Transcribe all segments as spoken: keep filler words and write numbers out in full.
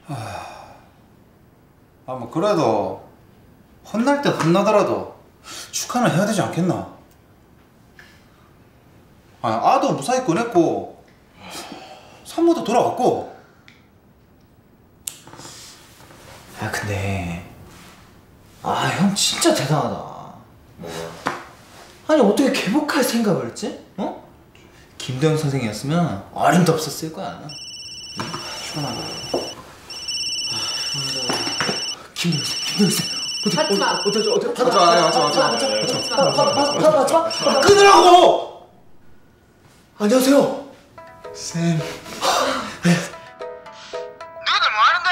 아, 뭐 그래도 혼날 때 혼나더라도 축하는 해야 되지 않겠나? 아, 아도 무사히 꺼냈고 산모도 돌아왔고. 아 근데 아 형 진짜 대단하다. 뭐야? 아니 어떻게 개복할 생각을 했지? 어? 김도영 선생이었으면 어림도 없었을 거야. 응? 시원하다. 김도영 선, 김도영 선. 받지 마. 어디 어디 어디 받지 마, 받지 마, 받지 마. 받지 마, 받지 마. 끊으라고. 안녕하세요. 쌤. 너희들 뭐하는데?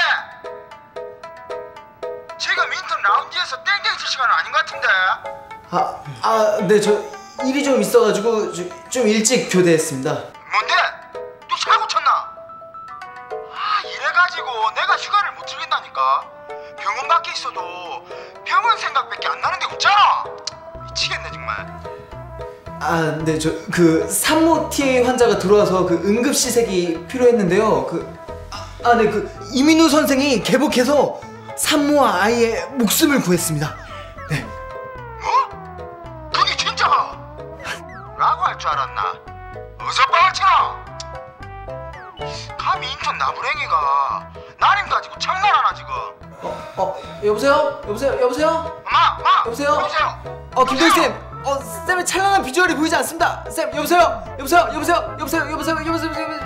지금 인턴 라운지에서 땡땡 칠 시간은 아닌 것 같은데. 아, 아, 네, 저 일이 좀 있어가지고 좀, 좀 일찍 교대했습니다. 뭔데? 너 사고 쳤나? 아, 이래가지고 내가 휴가를 못 즐긴다니까. 병원 밖에 있어도 병원 생각밖에 안 나는데 웃잖아. 미치겠네 정말. 아, 네, 저 그 산모 티에이 환자가 들어와서 그 응급 시색이 필요했는데요. 그 아, 네, 그 이민우 선생이 개복해서 산모와 아이의 목숨을 구했습니다. 네. 뭐? 그게 진짜가? 라고 할 줄 알았나? 어서 뻥을 치나? 감히 인턴 나부랭이가 나님 가지고 장난하나 지금? 어, 어, 여보세요? 여보세요? 여보세요? 엄마! 엄마! 여보세요? 여보세요? 어, 김도희 쌤, 어, 쌤의 찬란한 비주얼이 보이지 않습니다. 쌤, 여보세요? 여보세요? 여보세요? 여보세요? 여보세요? 여보세요? 여보세요?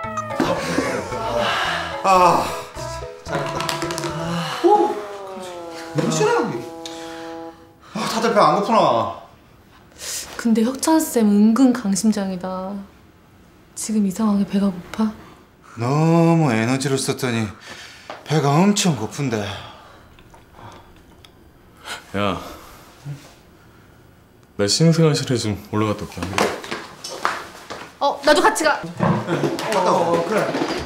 아, 잘했다. 오, 너무 싫어 여기. 아, 다들 배 안 고프나? 근데 혁찬쌤 은근 강심장이다. 지금 이상하게 배가 고파? 너무 에너지를 썼더니 배가 엄청 고픈데. 야, 나 신생아실에 좀 올라갔다 올게. 어, 나도 같이 가. 어, 어, 그래.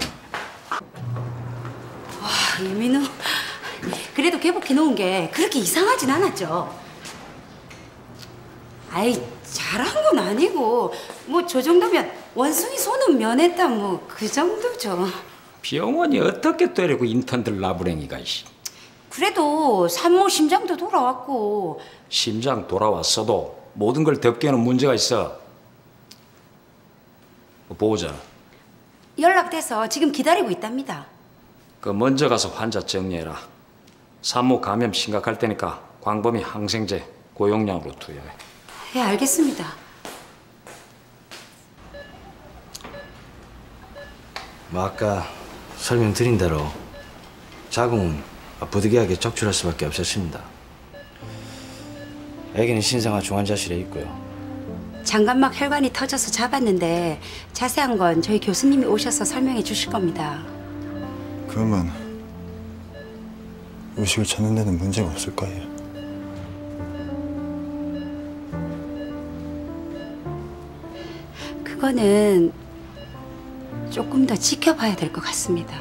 와, 이민우. 그래도 개복해 놓은 게 그렇게 이상하진 않았죠. 아이, 잘한 건 아니고 뭐 저 정도면 원숭이 손은 면했다 뭐 그 정도죠. 병원이 어떻게 때리고 인턴들 나부랭이가 씨. 그래도 산모 심장도 돌아왔고. 심장 돌아왔어도 모든 걸 덮개는 문제가 있어. 보호자 연락돼서 지금 기다리고 있답니다. 그 먼저 가서 환자 정리해라. 산모 감염 심각할 테니까 광범위 항생제 고용량으로 투여해. 예, 알겠습니다. 뭐 아까 설명드린 대로 자궁은 부득이하게 적출할 수밖에 없었습니다. 아기는 신생아 중환자실에 있고요. 장관막 혈관이 터져서 잡았는데 자세한 건 저희 교수님이 오셔서 설명해 주실 겁니다. 그러면 의식을 찾는 데는 문제가 없을 거예요. 그거는 조금 더 지켜봐야 될 것 같습니다.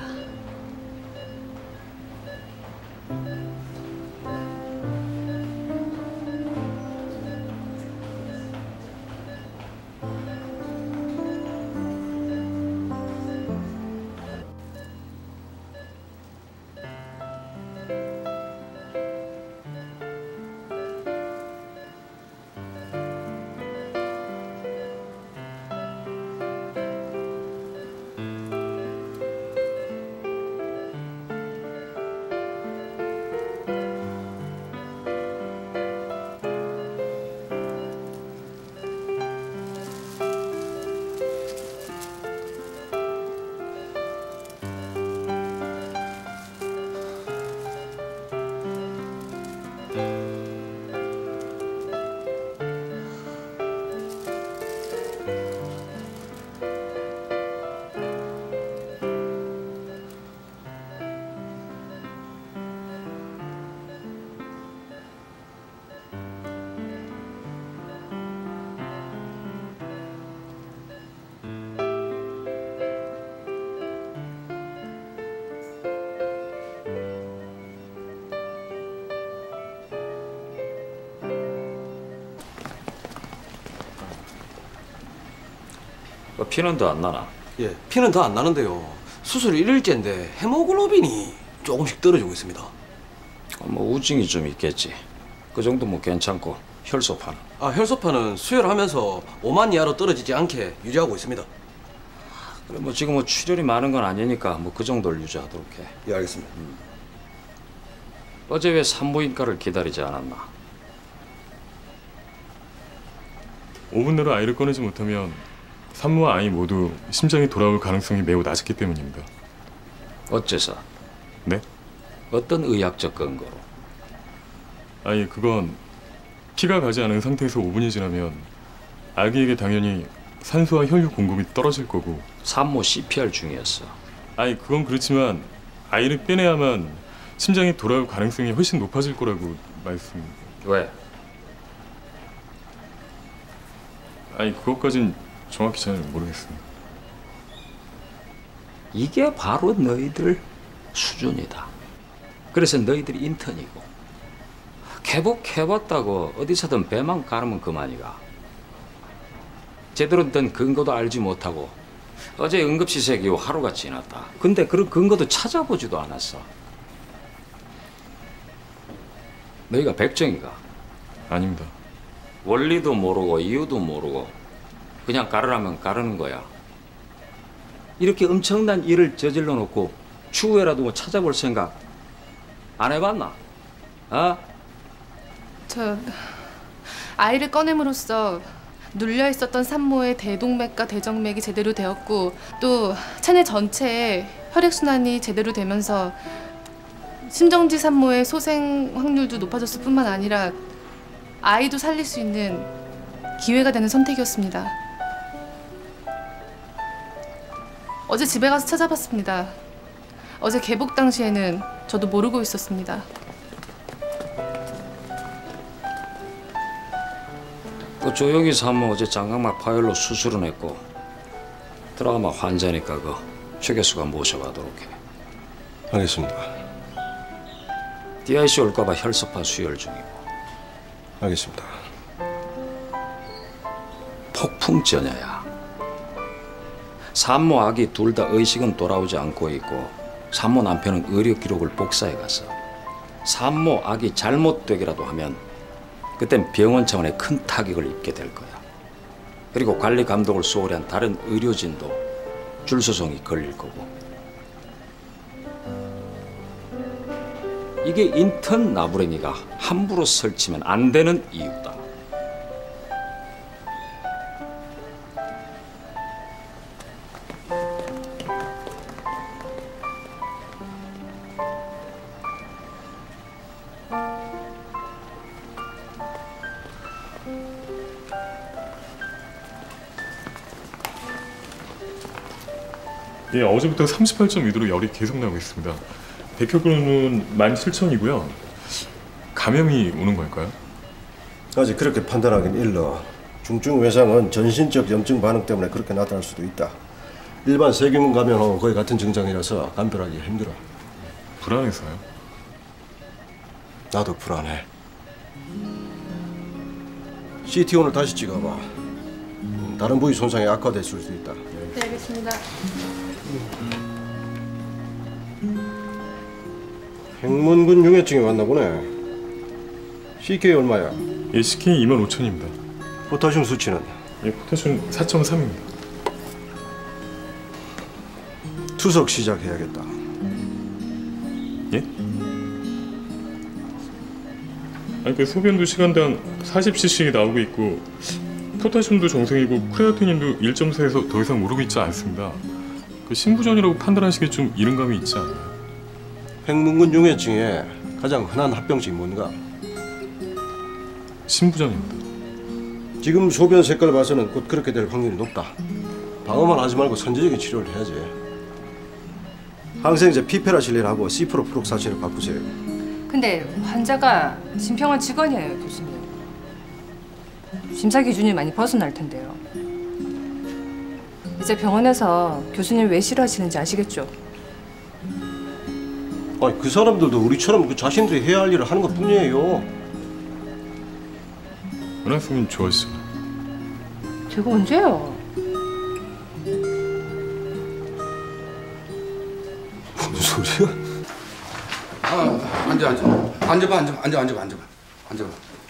피는 더 안 나나? 예, 피는 더 안 나는데요. 수술 일 일째인데 헤모글로빈이 조금씩 떨어지고 있습니다. 어, 뭐 우증이 좀 있겠지. 그 정도면 괜찮고 혈소판은? 아, 혈소판은 수혈하면서 오만 이하로 떨어지지 않게 유지하고 있습니다. 그래 뭐 지금 뭐 출혈이 많은 건 아니니까 뭐 그 정도를 유지하도록 해. 예, 알겠습니다. 음. 어제 왜 산부인과를 기다리지 않았나? 오 분 내로 아이를 꺼내지 못하면 산모와 아이 모두 심장이 돌아올 가능성이 매우 낮기 때문입니다. 어째서? 네? 어떤 의학적 근거로? 아니 그건 피가 가지 않은 상태에서 오 분이 지나면 아기에게 당연히 산소와 혈류 공급이 떨어질 거고 산모 씨피알 중이었어. 아니 그건 그렇지만 아이를 빼내야만 심장이 돌아올 가능성이 훨씬 높아질 거라고 말씀. 왜? 아니 그것까진 정확히 잘 모르겠습니다. 이게 바로 너희들 수준이다. 그래서 너희들이 인턴이고 개복해봤다고 어디서든 배만 가르면 그만이가. 제대로 된 근거도 알지 못하고 어제 응급시색 이후 하루가 지났다. 근데 그런 근거도 찾아보지도 않았어. 너희가 백정이가? 아닙니다. 원리도 모르고 이유도 모르고 그냥 가르라면 가르는 거야. 이렇게 엄청난 일을 저질러 놓고 추후에라도 뭐 찾아볼 생각 안 해봤나? 어? 저 아이를 꺼냄으로써 눌려 있었던 산모의 대동맥과 대정맥이 제대로 되었고 또 체내 전체에 혈액순환이 제대로 되면서 심정지 산모의 소생 확률도 높아졌을 뿐만 아니라 아이도 살릴 수 있는 기회가 되는 선택이었습니다. 어제 집에 가서 찾아봤습니다. 어제 개복 당시에는 저도 모르고 있었습니다. 그 조용히 산모 어제 장각막 파열로 수술은 했고 드라마 환자니까 그 최 교수가 모셔가도록 해. 알겠습니다. 디아이씨 올까봐 혈소판 수혈 중이고. 알겠습니다. 폭풍전야야. 산모 아기 둘 다 의식은 돌아오지 않고 있고 산모 남편은 의료 기록을 복사해 갔어. 산모 아기 잘못되기라도 하면 그땐 병원 차원의 큰 타격을 입게 될 거야. 그리고 관리 감독을 소홀히 한 다른 의료진도 줄소송이 걸릴 거고. 이게 인턴 나부랭이가 함부로 설치면 안 되는 이유다. 예, 어제부터 삼십팔 점 이 도로 열이 계속 나고 있습니다. 백혈구는 만 칠천이고요. 감염이 오는 걸까요? 아직 그렇게 판단하긴 일러. 중증 외상은 전신적 염증 반응 때문에 그렇게 나타날 수도 있다. 일반 세균 감염하고 거의 같은 증상이라서 감별하기 힘들어. 불안해서요? 나도 불안해. 씨티 오늘 다시 찍어봐. 다른 부위 손상이 악화될 수도 있다. 네, 알겠습니다. 행문근 융해증이 왔나 보네. 씨케이 얼마야? 예, 씨케이 이만 오천입니다. 포타슘 수치는? 예, 포타슘 사 점 삼입니다. 투석 시작해야겠다. 예? 아니 그 소변도 시간당 사십 씨씨 나오고 있고 포타슘도 정상이고 크레아티닌도 일 점 사에서 더 이상 오르고 있지 않습니다. 그 신부전이라고 판단하시기에 좀 이른 감이 있지 않나요? 행문근 융해증의 가장 흔한 합병증이 뭔가? 신부전입니다. 지금 소변 색깔 봐서는 곧 그렇게 될 확률이 높다. 방어만 하지 말고 선제적인 치료를 해야지. 항생제 피페라실린하고 시프로프록사신을 바꾸세요. 근데 환자가 진평원 직원이에요, 교수님. 심사 기준이 많이 벗어날 텐데요. 이제 병원에서 교수님 왜 싫어하시는지 아시겠죠? 아니 그 사람들도 우리처럼 그 자신들이 해야 할 일을 하는 것 뿐이에요. 은하 선생님 좋아하시잖아요. 제가 언제요? 아, 앉아, 앉아. 앉아봐, 앉아봐, 앉아, 앉아봐, 앉아봐. 앉아봐.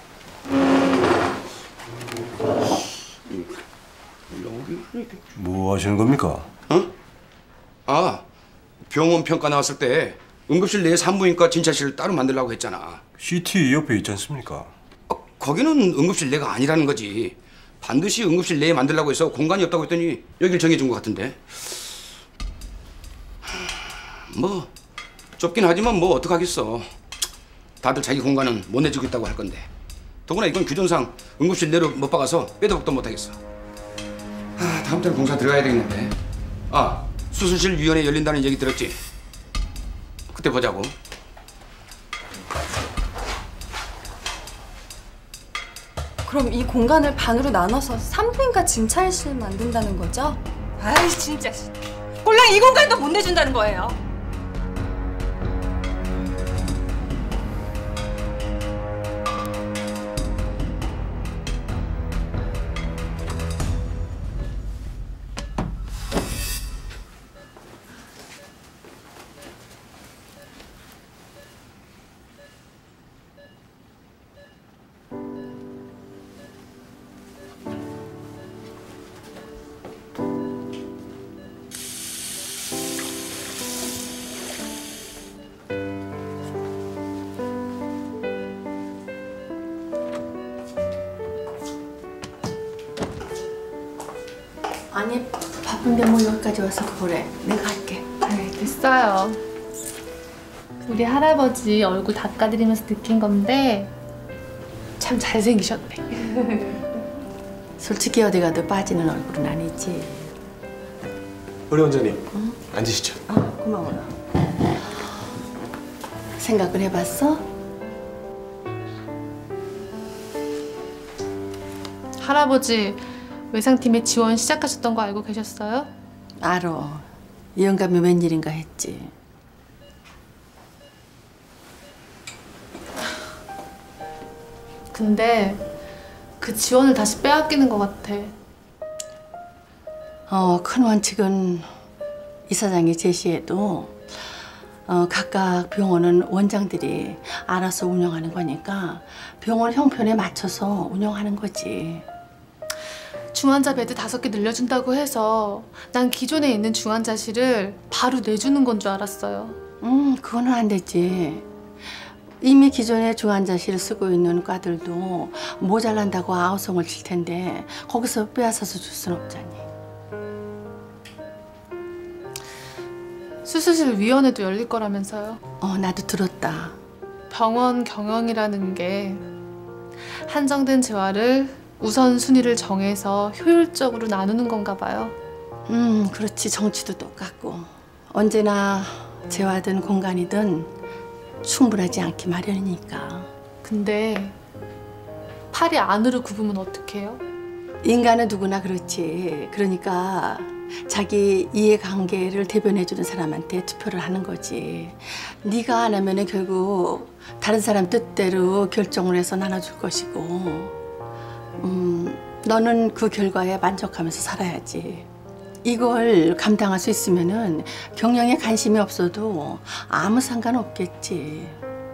뭐 하시는 겁니까? 어? 아, 병원 평가 나왔을 때 응급실 내에 산부인과 진찰실을 따로 만들라고 했잖아. 씨티 옆에 있지 않습니까? 어, 거기는 응급실 내가 아니라는 거지. 반드시 응급실 내에 만들라고 해서 공간이 없다고 했더니 여길 정해준 것 같은데. 뭐 좁긴 하지만 뭐 어떡하겠어. 다들 자기 공간은 못 내주겠다고 할 건데. 더구나 이건 규정상 응급실 내로 못 박아서 빼도 박도 못 하겠어. 아, 다음 달에 공사 들어가야 되겠는데. 아, 수술실 위원회 열린다는 얘기 들었지? 그때 보자고. 그럼 이 공간을 반으로 나눠서 산부인과 진찰실 만든다는 거죠? 아이 진짜 꼴랑 이 공간도 못 내준다는 거예요. 아니 바쁜데 뭐 여기까지 와서 그래. 내가 할게. 네, 됐어요. 우리 할아버지 얼굴 닦아드리면서 느낀 건데 참 잘생기셨네. 솔직히 어디 가도 빠지는 얼굴은 아니지. 우리 원장님, 응? 앉으시죠. 아, 고마워요. 생각을 해봤어? 할아버지 외상팀에 지원 시작하셨던 거 알고 계셨어요? 알어. 이 영감이 웬일인가 했지. 근데 그 지원을 다시 빼앗기는 것 같아. 어, 큰 원칙은 이사장이 제시해도 어, 각각 병원은 원장들이 알아서 운영하는 거니까 병원 형편에 맞춰서 운영하는 거지. 중환자 베드 다섯 개 늘려준다고 해서 난 기존에 있는 중환자실을 바로 내주는 건 줄 알았어요. 음, 그거는 안 되지. 이미 기존에 중환자실을 쓰고 있는 과들도 모자란다고 아우성을 칠 텐데 거기서 빼앗아서 줄 순 없잖니. 수술실 위원회도 열릴 거라면서요. 어, 나도 들었다. 병원 경영이라는 게 한정된 재화를 우선순위를 정해서 효율적으로 나누는 건가 봐요. 음, 그렇지. 정치도 똑같고. 언제나 재화든 공간이든 충분하지 않기 마련이니까. 근데 팔이 안으로 굽으면 어떡해요? 인간은 누구나 그렇지. 그러니까 자기 이해관계를 대변해주는 사람한테 투표를 하는 거지. 네가 안 하면 결국 다른 사람 뜻대로 결정을 해서 나눠줄 것이고 음, 너는 그 결과에 만족하면서 살아야지. 이걸 감당할 수 있으면은 경영에 관심이 없어도 아무 상관없겠지.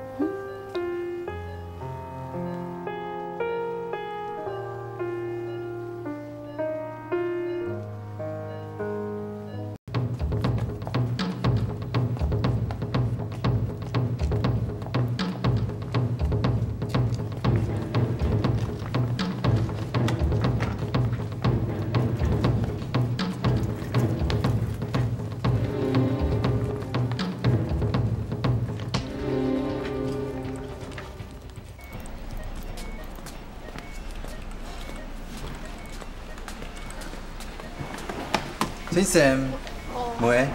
제이쌤, 어. 뭐해?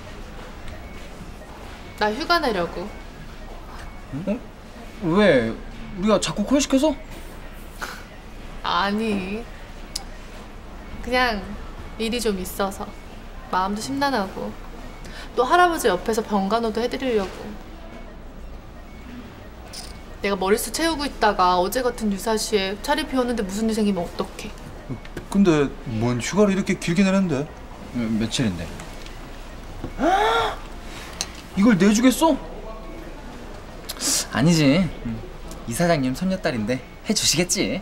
나 휴가 내려고. 응? 왜? 우리가 자꾸 콜 시켜서? 아니, 그냥 일이 좀 있어서 마음도 심란하고 또 할아버지 옆에서 병간호도 해드리려고. 내가 머릿수 채우고 있다가 어제 같은 유사시에 자리 비웠는데 무슨 일 생기면 어떡해. 근데 뭔 휴가를 이렇게 길게 내는데? 며칠인데? 이걸 내주겠어? 아니지. 이사장님 손녀딸인데 해주시겠지.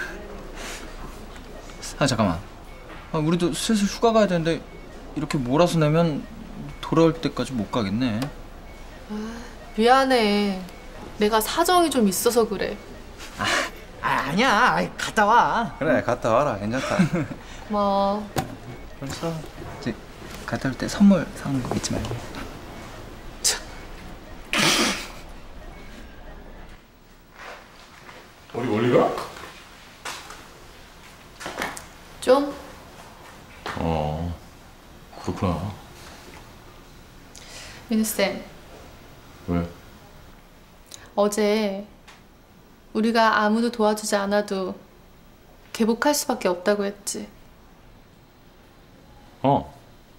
아 잠깐만. 아, 우리도 슬슬 휴가 가야 되는데 이렇게 몰아서 내면 돌아올 때까지 못 가겠네. 아, 미안해. 내가 사정이 좀 있어서 그래. 아, 아 아니야. 아이, 갔다 와. 그래 갔다 와라. 괜찮다. 뭐 벌써 이제 갔다 올 때 선물 사오는 거 잊지 말고. 어디 멀리 가? 좀? 어, 그렇구나. 민우쌤, 왜? 어제 우리가 아무도 도와주지 않아도 개복할 수밖에 없다고 했지. 어.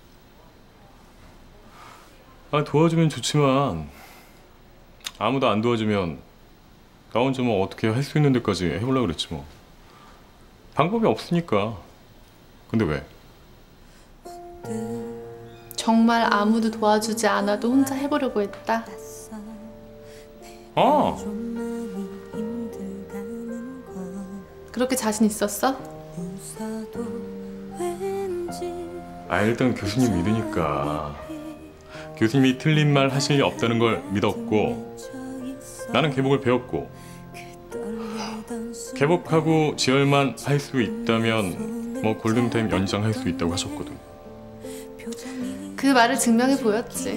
아, 도와주면 좋지만 아무도 안 도와주면 나 혼자 뭐 어떻게 할 수 있는 데까지 해보려고 그랬지 뭐. 방법이 없으니까. 근데 왜? 정말 아무도 도와주지 않아도 혼자 해보려고 했다. 어. 그렇게 자신 있었어? 아, 일단 교수님 믿으니까. 교수님이 틀린 말 하실 리 없다는 걸 믿었고, 나는 개복을 배웠고, 개복하고 지혈만 할 수 있다면 뭐 골든타임 연장할 수 있다고 하셨거든. 그 말을 증명해 보였지.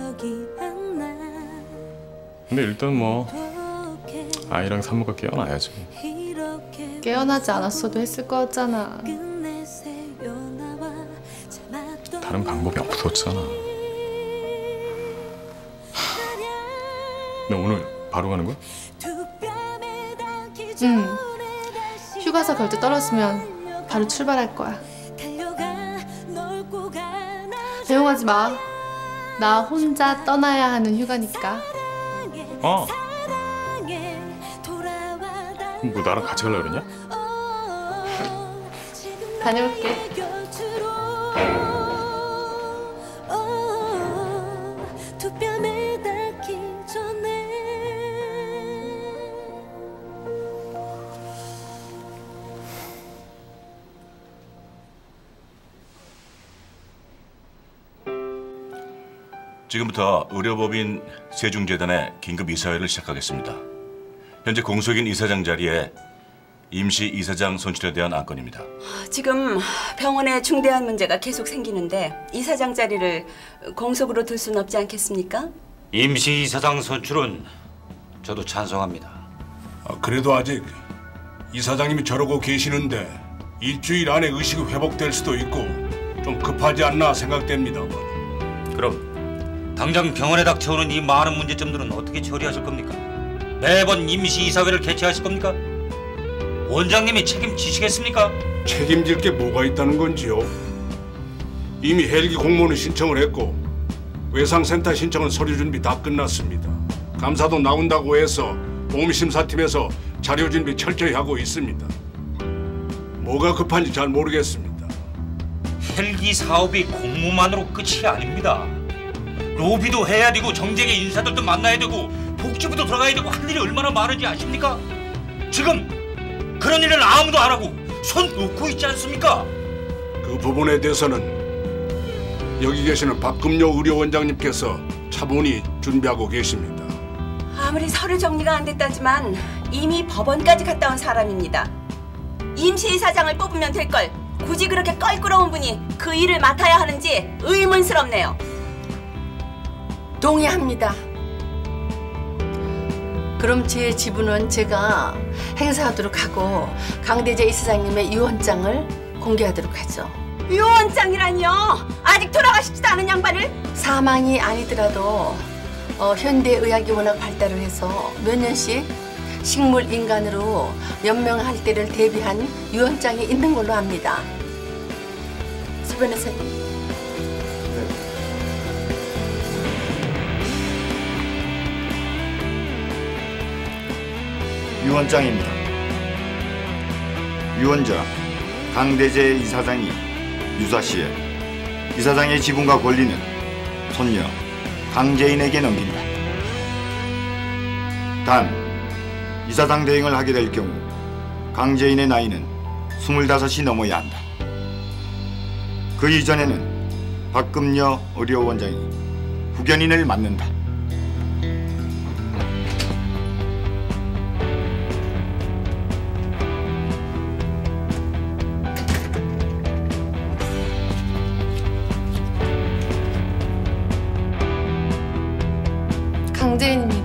근데 일단 뭐 아이랑 산모가 깨어나야지. 깨어나지 않았어도 했을 거였잖아. 다른 방법이 없었잖아. 너 오늘 바로 가는 거야? 응. 휴가사 결제 떨어지면 바로 출발할 거야. 배웅하지 마. 나 혼자 떠나야 하는 휴가니까. 어. 뭐 나랑 같이 가려고 그러냐? 다녀올게. 지금부터 의료법인 세중재단의 긴급 이사회를 시작하겠습니다. 현재 공석인 이사장 자리에 임시 이사장 선출에 대한 안건입니다. 지금 병원에 중대한 문제가 계속 생기는데 이사장 자리를 공석으로 둘 수는 없지 않겠습니까? 임시 이사장 선출은 저도 찬성합니다. 아, 그래도 아직 이사장님이 저러고 계시는데 일주일 안에 의식이 회복될 수도 있고 좀 급하지 않나 생각됩니다. 그럼 당장 병원에 닥쳐오는 이 많은 문제점들은 어떻게 처리하실 겁니까? 매번 임시 이사회를 개최하실 겁니까? 원장님이 책임지시겠습니까? 책임질 게 뭐가 있다는 건지요? 이미 헬기 공모는 신청을 했고 외상센터 신청은 서류 준비 다 끝났습니다. 감사도 나온다고 해서 보험심사팀에서 자료 준비 철저히 하고 있습니다. 뭐가 급한지 잘 모르겠습니다. 헬기 사업이 공모만으로 끝이 아닙니다. 로비도 해야 되고 정쟁의 인사들도 만나야 되고 복지부도 들어가야 되고 할 일이 얼마나 많은지 아십니까? 지금 그런 일은 아무도 안 하고 손 놓고 있지 않습니까? 그 부분에 대해서는 여기 계시는 박금요 의료원장님께서 차분히 준비하고 계십니다. 아무리 서류 정리가 안 됐다지만 이미 법원까지 갔다 온 사람입니다. 임시이사장을 뽑으면 될 걸 굳이 그렇게 껄끄러운 분이 그 일을 맡아야 하는지 의문스럽네요. 동의합니다. 그럼 제 지분은 제가 행사하도록 하고 강대재 이사장님의 유언장을 공개하도록 하죠. 유언장이라니요? 아직 돌아가시지도 않은 양반을? 사망이 아니더라도 어, 현대의학이 워낙 발달을 해서 몇 년씩 식물 인간으로 연명할 때를 대비한 유언장이 있는 걸로 압니다. 서 변호사님. 유언장입니다. 유언장 강대재 이사장이 유사시에 이사장의 지분과 권리는 손녀 강재인에게 넘긴다. 단, 이사장 대행을 하게 될 경우 강재인의 나이는 스물다섯이 넘어야 한다. 그 이전에는 박금녀 의료원장이 후견인을 맡는다. 강재인입니다.